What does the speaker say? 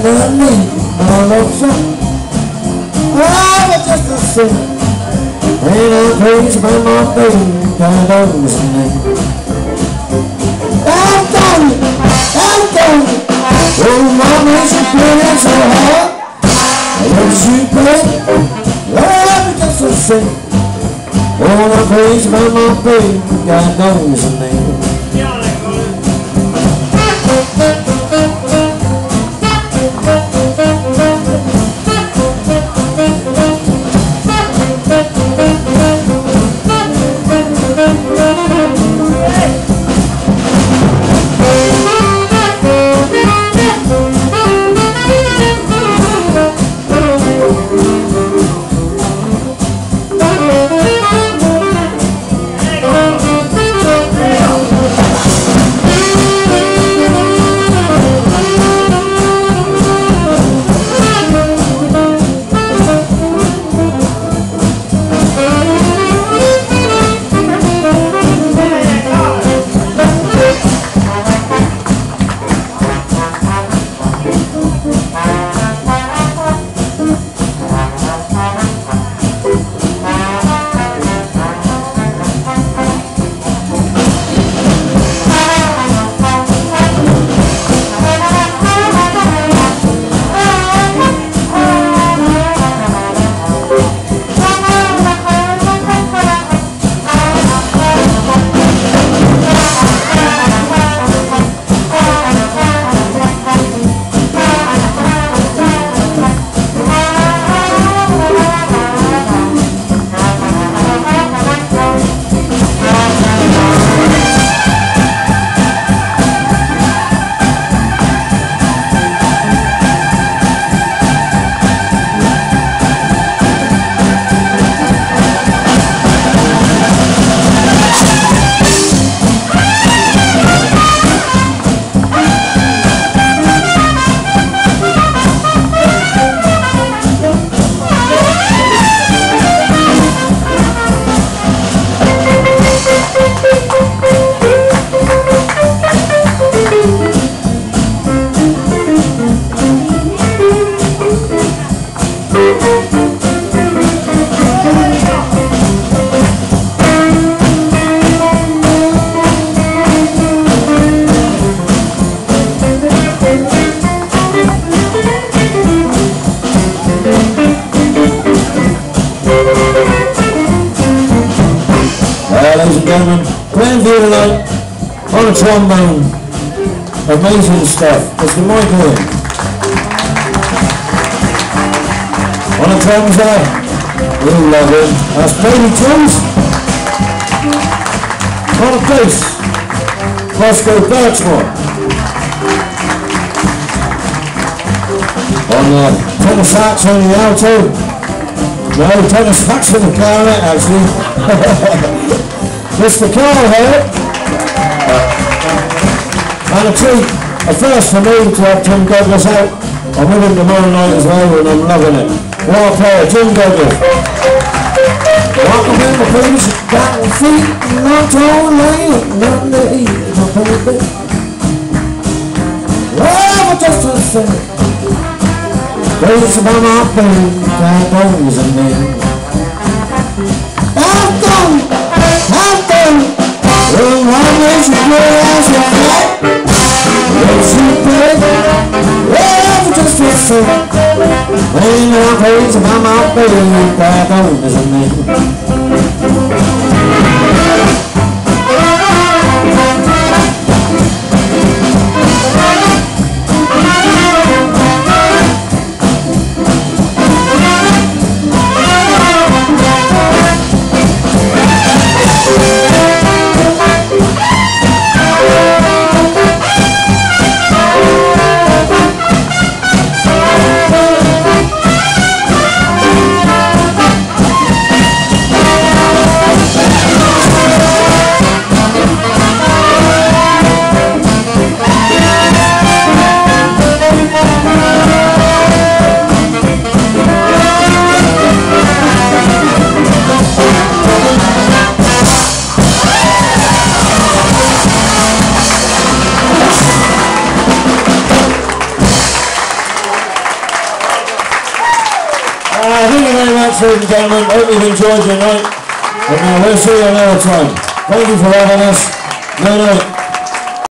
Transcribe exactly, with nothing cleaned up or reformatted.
not me, no love song. Oh, but just the same. Ain't I'm crazy about my baby, God knows her name. I'm done, I'm done. Oh, mama, she playing so hard. When she play, oh, but just the same. Oh, I'm crazy about my baby, God knows her name. Ladies and gentlemen, playing for you tonight on a trombone, amazing stuff, Mister Michael. On a drums there, you love him, that's Baby Jones. On a bass, Roscoe Birchmore. On the tenor sax on the alto, no, tenor sax on the clarinet actually. Mister Carl here, and a treat, a first for me to have Jim Douglas out. I'm with him tomorrow night as well and I'm loving it. What a player, Jim Douglas. Welcome in the please, got my feet, not all lane, nothing to eat, my baby. Well, but just the same, there's about my baby, God knows her name. I'm done. Well, one way she plays your head, when she plays, well, just the same. Ain't no crazy about my baby, God knows her name. much, ladies and gentlemen. Hope you've enjoyed your night. And uh, we'll see you another time. Thank you for having us. Good night.